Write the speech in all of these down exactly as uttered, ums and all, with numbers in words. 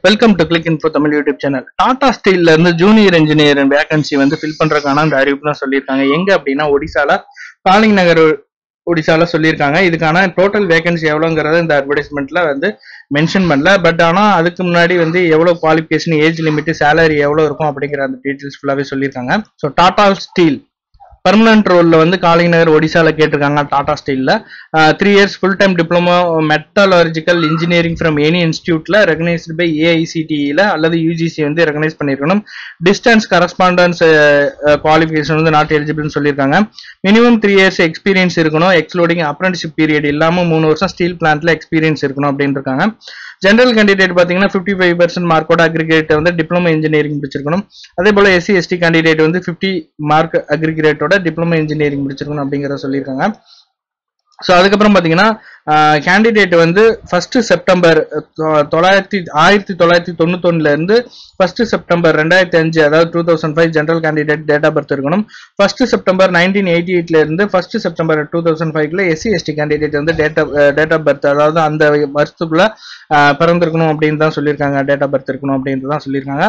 Welcome to click info Tamil YouTube channel. Tata ஸ்டீல்ல இருந்து junior engineer vacancy வந்து fill பண்றதுக்கான அந்த அறிவிப்பு தான் சொல்லியிருக்காங்க. எங்க அப்படின்னா ஒடிசால காலிங் நகர் ஒடிசால சொல்லியிருக்காங்க. இதுக்கான டோட்டல் வேகன்சி எவ்வளோங்கிறத இந்த அட்வர்டைஸ்மெண்ட்ல வந்து மென்ஷன் பண்ணல. பட் ஆனா அதுக்கு முன்னாடி வந்து எவ்வளவு குவாலிஃபிகேஷன், ஏஜ் லிமிட், சேலரி எவ்வளவு இருக்கும் அப்படிங்கிற அந்த டீடைல்ஸ் ஃபுல்லாவே சொல்லியிருக்காங்க. ஸோ டாடா ஸ்டீல் பர்மனன்ட் ரோல்ல வந்து காலிங் நகர் ஒடிசால கேட்டிருக்காங்க. டாடா ஸ்டீல்ல three years full time diploma metallurgical engineering from any இன்ஸ்டியூட்ல ரெகனைஸ்டு பை ஏஐசிடிஇல அல்லது யூஜிசி வந்து ரெகனைஸ் பண்ணிருக்கணும். டிஸ்டன்ஸ் கரஸ்பாண்டன்ஸ் குவாலிஃபிகேஷன் வந்து நாட் எலிஜிபிள்னு சொல்லியிருக்காங்க. மினிமம் த்ரீ இயர்ஸ் எக்ஸ்பீரியன்ஸ் இருக்கணும். எக்ஸ்க்ளூடிங் அப்ரண்டிஷிப் பீரியட் இல்லாம மூணு வருஷம் ஸ்டீல் பிளான்ட்ல எக்ஸ்பீரியன்ஸ் இருக்கணும் அப்படின்னு இருக்காங்க. ஜெனரல் கேண்டிடேட் பாத்தீங்கன்னா பிப்டி ஃபைவ் பர்சன்ட் மார்க்கோட அக்ரிகேட் வந்து டிப்ளமோ இன்ஜினியரிங் முடிச்சிருக்கணும். அதே போல எஸ்சி எஸ்டி கேண்டிடேட் வந்து பிப்டி மார்க் அக்ரிகேட்டோட டிப்ளமோ இன்ஜினியரிங் முடிச்சிருக்கணும் அப்படிங்கிறத சொல்லியிருக்காங்க. ஸோ அதுக்கப்புறம் பார்த்தீங்கன்னா கேண்டிடேட் வந்து ஃபர்ஸ்ட் செப்டம்பர் தொள்ளாயிரத்தி ஆயிரத்தி தொள்ளாயிரத்தி தொண்ணூத்தொன்னுல இருந்து ஃபர்ஸ்ட் செப்டம்பர் ரெண்டாயிரத்தி அஞ்சு அதாவது two thousand five general candidate date of birth இருக்கணும். ஃபர்ஸ்ட் செப்டம்பர் நைன்டீன் எயிட்டி எயிட்ல இருந்து ஃபர்ஸ்ட் செப்டம்பர் டூ தௌசண்ட் ஃபைவ்ல எஸ்சி எஸ்டி கேண்டிடேட் வந்து date of date of birth அதாவது அந்த வருஷத்துக்குள்ள பிறந்திருக்கணும் அப்படின்னு தான் சொல்லியிருக்காங்க. டேட் ஆஃப் பர்த் இருக்கணும் அப்படின்னு தான் சொல்லியிருக்காங்க.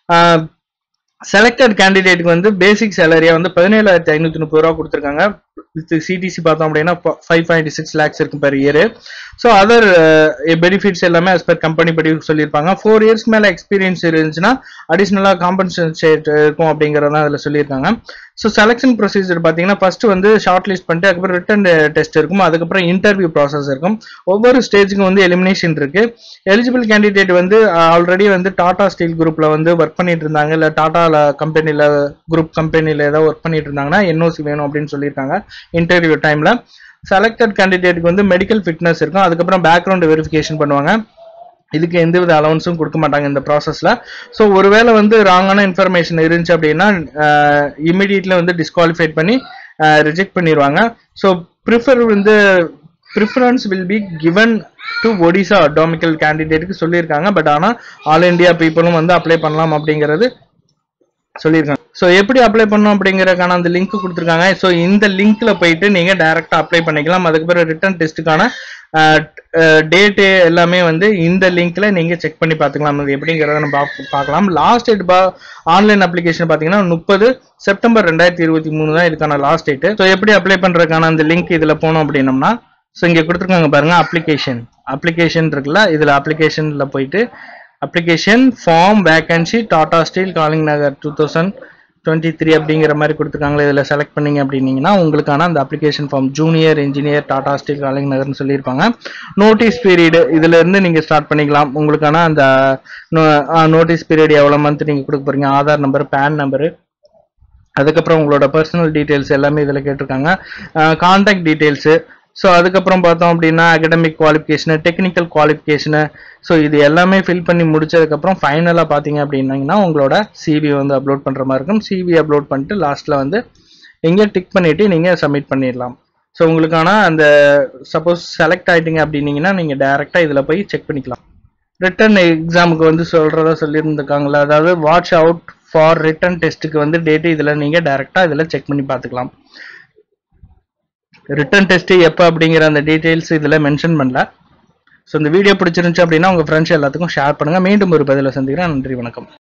செலக்டட் கேண்டிடேட்டுக்கு வந்து பேசிக் சேலரியா வந்து பதினேழாயிரத்தி ஐநூத்தி முப்பது ரூபா கொடுத்துருக்காங்க. வித் சிடிசி பார்த்தோம் அப்படின்னா ஃபைவ் பாயிண்ட் சிக்ஸ் லேக்ஸ் இருக்கும் per year. So other benefits எல்லாமே as per கம்பெனி படி சொல்லியிருப்பாங்க. ஃபோர் இயர்ஸ் மேல எக்ஸ்பீரியன்ஸ் இருந்துச்சுன்னா அடிஷனலா காம்பன்சேட் இருக்கும் அப்படிங்கறதான் அதுல சொல்லியிருக்காங்க. ஸோ செலக்ஷன் ப்ரொசீஜர் பார்த்தீங்கன்னா ஃபர்ஸ்ட் வந்து ஷார்ட் லிஸ்ட் பண்ணிட்டு அதுக்கப்புறம் ரிட்டன் டெஸ்ட் இருக்கும். அதுக்கப்புறம் இன்டர்வியூ ப்ராசஸ் இருக்கும். ஒவ்வொரு ஸ்டேஜுக்கும் வந்து எலிமினேஷன் இருக்கு. எலிஜிபிள் கேண்டிடேட் வந்து ஆல்ரெடி வந்து டாடா ஸ்டீல் குரூப்ல வந்து ஒர்க் பண்ணிட்டு இருந்தாங்க, இல்ல டாடா கம்பெனில குரூப் கம்பெனில ஏதாவது ஒர்க் பண்ணிட்டு இருந்தாங்கன்னா என்ஓசி வேணும் அப்படின்னு சொல்லியிருக்காங்க இன்டர்வியூ டைம்ல. செலக்டட் கேண்டிடேட்டுக்கு வந்து மெடிக்கல் ஃபிட்னஸ் இருக்கும். அதுக்கப்புறம் பேக்ரவுண்ட் வெரிஃபிகேஷன் பண்ணுவாங்க. இதுக்கு எந்தவித அலவன்ஸும் கொடுக்க மாட்டாங்க இந்த ப்ராசஸ்ல. ஸோ ஒருவேளை வந்து ராங்கான இன்ஃபர்மேஷன் இருந்துச்சு அப்படின்னா இமிடியட்ல வந்து டிஸ்குவாலிஃபைட் பண்ணி ரிஜெக்ட் பண்ணிடுவாங்க. ஸோ ப்ரிஃபர் வந்து preference will be given to Odisha domicile கேண்டிடேட்டுக்கு சொல்லியிருக்காங்க. பட் ஆனால் ஆல் இண்டியா பீப்புளும் வந்து அப்ளை பண்ணலாம் அப்படிங்கிறது சொல்லியிருக்காங்க. ஸோ எப்படி அப்ளை பண்ணணும் அப்படிங்கறதுக்கான அந்த லிங்க் கொடுத்துருக்காங்க. ஸோ இந்த லிங்க்ல போயிட்டு நீங்க டைரக்டா அப்ளை பண்ணிக்கலாம். அதுக்கப்புறம் ரிட்டன் டெஸ்ட்டுக்கான டேட்டு எல்லாமே வந்து இந்த லிங்க்ல நீங்க செக் பண்ணி பார்த்துக்கலாம். அது எப்படிங்கிறத நம்ம பார்க்கலாம். லாஸ்ட் டேட் ஆன்லைன் அப்ளிகேஷன் பார்த்தீங்கன்னா முப்பது செப்டம்பர் ரெண்டாயிரத்தி இருபத்தி மூணு தான் இதுக்கான லாஸ்ட் டேட். ஸோ எப்படி அப்ளை பண்றதுக்கான அந்த லிங்க் இதுல போனோம் அப்படின்னம்னா ஸோ இங்க கொடுத்துருக்காங்க பாருங்க, அப்ளிகேஷன் அப்ளிகேஷன் இருக்குல்ல, இதுல அப்ளிகேஷன்ல போயிட்டு application form vacancy Tata steel Kalinganagar two thousand twenty three அப்படிங்கிற மாதிரி கொடுத்துருக்காங்களே, இதில் செலக்ட் பண்ணீங்க அப்படின்னீங்கன்னா உங்களுக்கான அந்த application form junior engineer Tata steel காலிங் நகர்னு சொல்லியிருப்பாங்க. நோட்டீஸ் பீரியடு இதுல இருந்து நீங்க ஸ்டார்ட் பண்ணிக்கலாம். உங்களுக்கான அந்த நோட்டீஸ் பீரியட் எவ்வளவு மந்த் நீங்க கொடுக்க போறீங்க, ஆதார் நம்பர், பேன் நம்பரு, அதுக்கப்புறம் உங்களோட பர்சனல் டீடைல்ஸ் எல்லாமே இதில் கேட்டிருக்காங்க. Contact details. ஸோ அதுக்கப்புறம் பார்த்தோம் அப்படின்னா academic qualification, technical qualification. So இது எல்லாமே ஃபில் பண்ணி முடிச்சதுக்கப்புறம் ஃபைனலாக பார்த்தீங்க அப்படின்னீங்கன்னா உங்களோட சிவி வந்து அப்லோட் பண்ணுற மாதிரி இருக்கும். சிவி அப்லோட் பண்ணிட்டு லாஸ்ட்டில் வந்து இங்கே டிக் பண்ணிவிட்டு நீங்கள் சப்மிட் பண்ணிடலாம். ஸோ உங்களுக்கான அந்த சப்போஸ் செலக்ட் ஆகிட்டீங்க அப்படின்னீங்கன்னா நீங்கள் டேரெக்டாக இதில் போய் செக் பண்ணிக்கலாம். ரிட்டன் எக்ஸாமுக்கு வந்து சொல்கிறதா சொல்லியிருந்துருக்காங்களா, அதாவது வாட்ச் அவுட் ஃபார் ரிட்டன் டெஸ்ட்டுக்கு வந்து டேட்டு இதில் நீங்கள் டேரெக்டாக இதில் செக் பண்ணி பார்த்துக்கலாம். ரிட்டன் டெஸ்ட் எப்போ அப்படிங்கிற அந்த டீடைல்ஸ் இதில் மென்ஷன் பண்ணல. ஸோ இந்த வீடியோ பிடிச்சிருந்துச்சு அப்படின்னா உங்கள் ஃப்ரெண்ட்ஸ் எல்லாத்துக்கும் ஷேர் பண்ணுங்கள். மீண்டும் ஒரு பதிவில் சந்திக்கிறேன். நன்றி, வணக்கம்.